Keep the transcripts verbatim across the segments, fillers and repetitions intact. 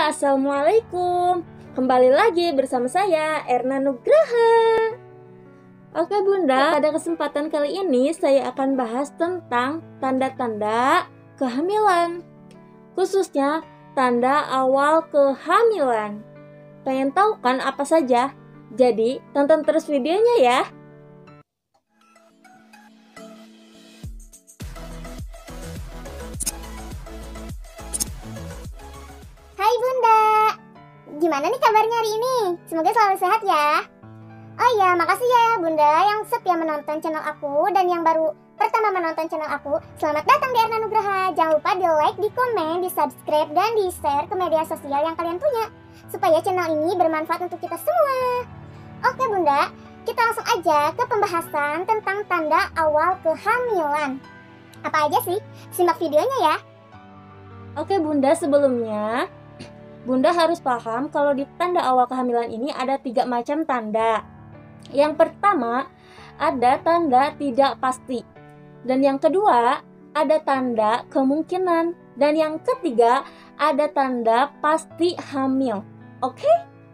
Bunda, Assalamualaikum. Kembali lagi bersama saya, Erna Nugraha. Oke Bunda, pada kesempatan kali ini saya akan bahas tentang tanda-tanda kehamilan, khususnya tanda awal kehamilan. Pengen tahu kan apa saja? Jadi tonton terus videonya ya. Hai Bunda, gimana nih kabarnya hari ini? Semoga selalu sehat ya. Oh iya, makasih ya Bunda yang setia menonton channel aku dan yang baru pertama menonton channel aku. Selamat datang di Erna Nugraha. Jangan lupa di like, di komen, di subscribe, dan di share ke media sosial yang kalian punya, supaya channel ini bermanfaat untuk kita semua. Oke Bunda, kita langsung aja ke pembahasan tentang tanda awal kehamilan. Apa aja sih? Simak videonya ya. Oke Bunda, sebelumnya Bunda harus paham kalau di tanda awal kehamilan ini ada tiga macam tanda. Yang pertama, ada tanda tidak pasti. Dan yang kedua, ada tanda kemungkinan. Dan yang ketiga, ada tanda pasti hamil. Oke?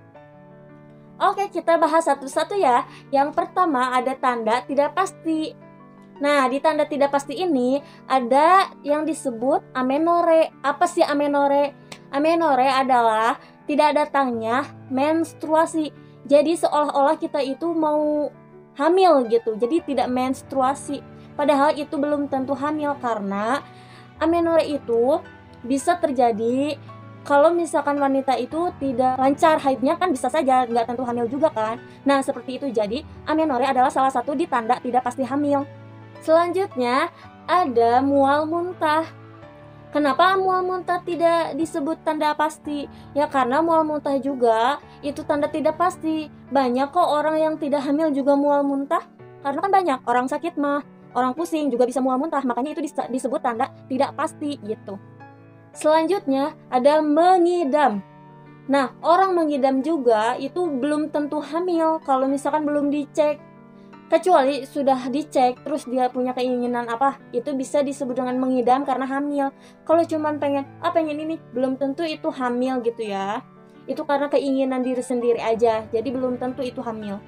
Oke, kita bahas satu-satu ya. Yang pertama, ada tanda tidak pasti. Nah, di tanda tidak pasti ini ada yang disebut amenore. Apa sih amenore? Amenore adalah tidak datangnya menstruasi. Jadi seolah-olah kita itu mau hamil gitu. Jadi tidak menstruasi. Padahal itu belum tentu hamil karena amenore itu bisa terjadi kalau misalkan wanita itu tidak lancar haidnya, kan bisa saja nggak tentu hamil juga kan. Nah seperti itu, jadi amenore adalah salah satu di tanda tidak pasti hamil. Selanjutnya ada mual muntah. Kenapa mual muntah tidak disebut tanda pasti? Ya karena mual muntah juga itu tanda tidak pasti. Banyak kok orang yang tidak hamil juga mual muntah. Karena kan banyak orang sakit mah, orang pusing juga bisa mual muntah. Makanya itu disebut tanda tidak pasti gitu. Selanjutnya ada mengidam. Nah, orang mengidam juga itu belum tentu hamil kalau misalkan belum dicek. Kecuali sudah dicek terus dia punya keinginan apa, itu bisa disebut dengan mengidam karena hamil. Kalau cuman pengen, ah pengen ini, belum tentu itu hamil gitu ya. Itu karena keinginan diri sendiri aja, jadi belum tentu itu hamil.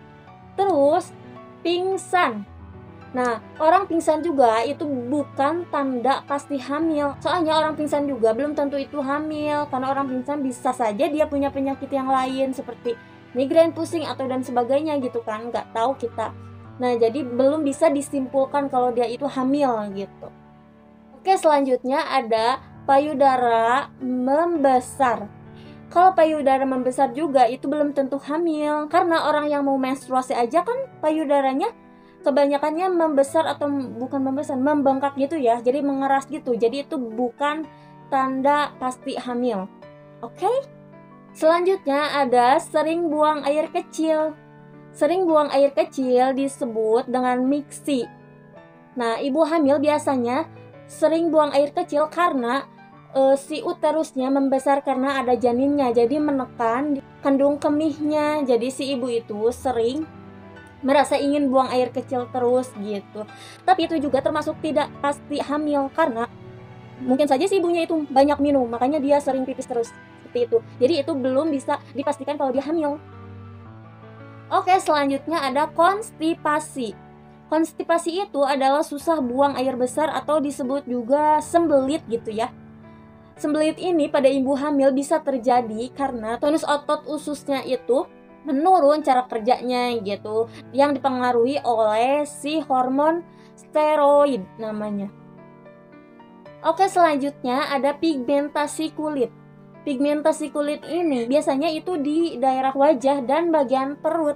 Terus pingsan. Nah, orang pingsan juga itu bukan tanda pasti hamil. Soalnya orang pingsan juga belum tentu itu hamil, karena orang pingsan bisa saja dia punya penyakit yang lain seperti migrain, pusing atau dan sebagainya gitu kan, nggak tahu kita. Nah, jadi belum bisa disimpulkan kalau dia itu hamil gitu. Oke, selanjutnya ada payudara membesar. Kalau payudara membesar juga itu belum tentu hamil, karena orang yang mau menstruasi aja kan payudaranya kebanyakannya membesar atau bukan membesar, membengkak gitu ya, jadi mengeras gitu. Jadi itu bukan tanda pasti hamil. Oke? Selanjutnya ada sering buang air kecil. Sering buang air kecil disebut dengan miksi. Nah, ibu hamil biasanya sering buang air kecil karena e, si uterusnya membesar karena ada janinnya, jadi menekan kandung kemihnya. Jadi si ibu itu sering merasa ingin buang air kecil terus gitu. Tapi itu juga termasuk tidak pasti hamil karena mungkin saja si ibunya itu banyak minum, makanya dia sering pipis terus seperti itu. Jadi itu belum bisa dipastikan kalau dia hamil. Oke, selanjutnya ada konstipasi. Konstipasi itu adalah susah buang air besar atau disebut juga sembelit gitu ya. Sembelit ini pada ibu hamil bisa terjadi karena tonus otot ususnya itu menurun cara kerjanya gitu, yang dipengaruhi oleh si hormon steroid namanya. Oke, selanjutnya ada pigmentasi kulit. Pigmentasi kulit ini biasanya itu di daerah wajah dan bagian perut.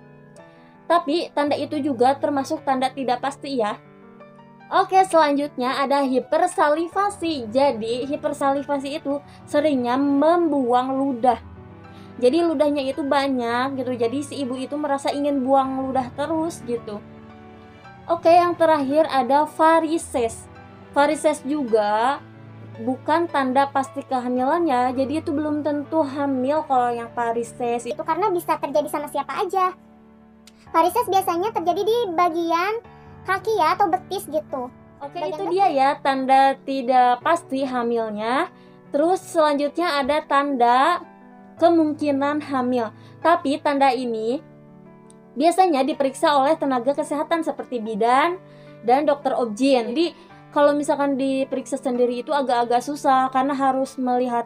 Tapi tanda itu juga termasuk tanda tidak pasti ya. Oke, selanjutnya ada hipersalivasi. Jadi hipersalivasi itu seringnya membuang ludah. Jadi ludahnya itu banyak gitu. Jadi si ibu itu merasa ingin buang ludah terus gitu. Oke, yang terakhir ada varises. Varises juga bukan tanda pasti kehamilannya, jadi itu belum tentu hamil kalau yang varises Itu karena bisa terjadi sama siapa aja. Varises biasanya terjadi di bagian kaki ya, atau betis gitu. Oke, Bagian itu betis. dia ya tanda tidak pasti hamilnya. Terus selanjutnya ada tanda kemungkinan hamil. Tapi tanda ini biasanya diperiksa oleh tenaga kesehatan seperti bidan dan dokter obgyn. Jadi kalau misalkan diperiksa sendiri itu agak-agak susah karena harus melihat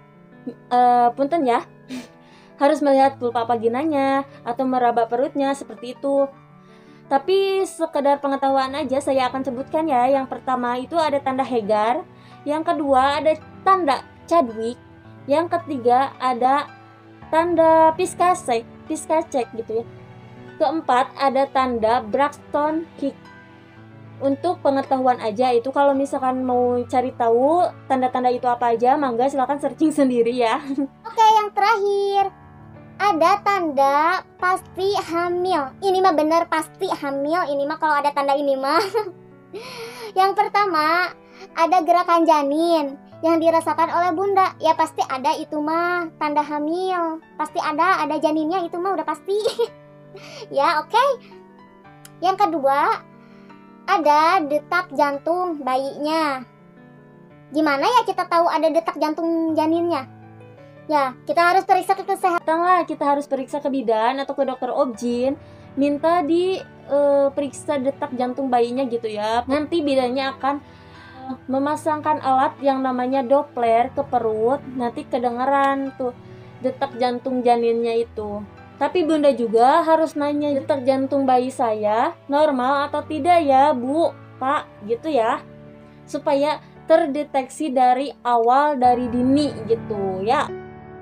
uh, punten ya. Harus melihat vulva vaginanya atau meraba perutnya seperti itu. Tapi sekedar pengetahuan aja saya akan sebutkan ya. Yang pertama itu ada tanda Hegar, yang kedua ada tanda Chadwick, yang ketiga ada tanda Piskacek, Piskacek gitu ya. Keempat ada tanda Braxton Hicks. Untuk pengetahuan aja itu, kalau misalkan mau cari tahu tanda-tanda itu apa aja, mangga silakan searching sendiri ya. Oke, yang terakhir ada tanda pasti hamil. Ini mah bener pasti hamil. Ini mah kalau ada tanda ini mah. Yang pertama ada gerakan janin yang dirasakan oleh bunda. Ya pasti ada itu mah tanda hamil. Pasti ada, ada janinnya itu mah udah pasti. Ya oke. Yang kedua ada detak jantung bayinya. Gimana ya kita tahu ada detak jantung janinnya? Ya, kita harus periksa ke kesehatan lah. Kita harus periksa ke bidan atau ke dokter obgyn, minta di e, periksa detak jantung bayinya gitu ya. Nanti bidannya akan memasangkan alat yang namanya Doppler ke perut. Nanti kedengeran tuh detak jantung janinnya itu. Tapi bunda juga harus nanya detak jantung bayi saya normal atau tidak ya bu, pak, gitu ya. Supaya terdeteksi dari awal, dari dini gitu ya.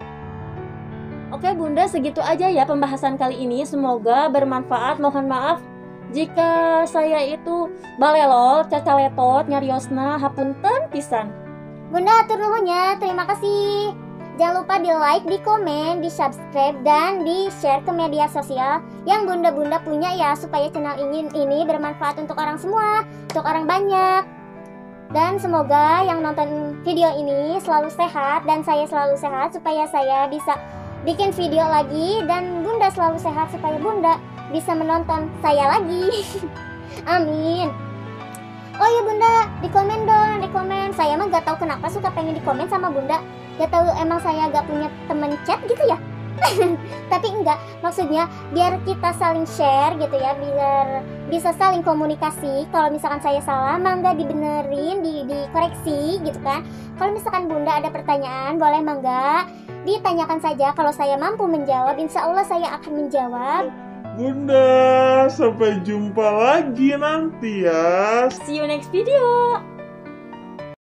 Oke bunda, segitu aja ya pembahasan kali ini. Semoga bermanfaat. Mohon maaf jika saya itu balelol, cacaletot, nyariosna, hapunten pisan. Bunda atur nuhunnya, terima kasih. Jangan lupa di like, di komen, di subscribe, dan di share ke media sosial yang bunda-bunda punya ya, supaya channel ini, ini bermanfaat untuk orang semua, untuk orang banyak. Dan semoga yang nonton video ini selalu sehat dan saya selalu sehat, supaya saya bisa bikin video lagi dan bunda selalu sehat supaya bunda bisa menonton saya lagi. Amin. Oh iya bunda, di komen dong, di komen. Saya mah gak tahu kenapa suka pengen di komen sama bunda. Gak tahu emang saya gak punya temen chat gitu ya. Tapi enggak, maksudnya biar kita saling share gitu ya, biar bisa saling komunikasi. Kalau misalkan saya salah, mangga dibenerin, di, dikoreksi gitu kan. Kalau misalkan bunda ada pertanyaan, boleh mangga ditanyakan saja. Kalau saya mampu menjawab, insya Allah saya akan menjawab. Bunda, sampai jumpa lagi nanti ya. See you next video.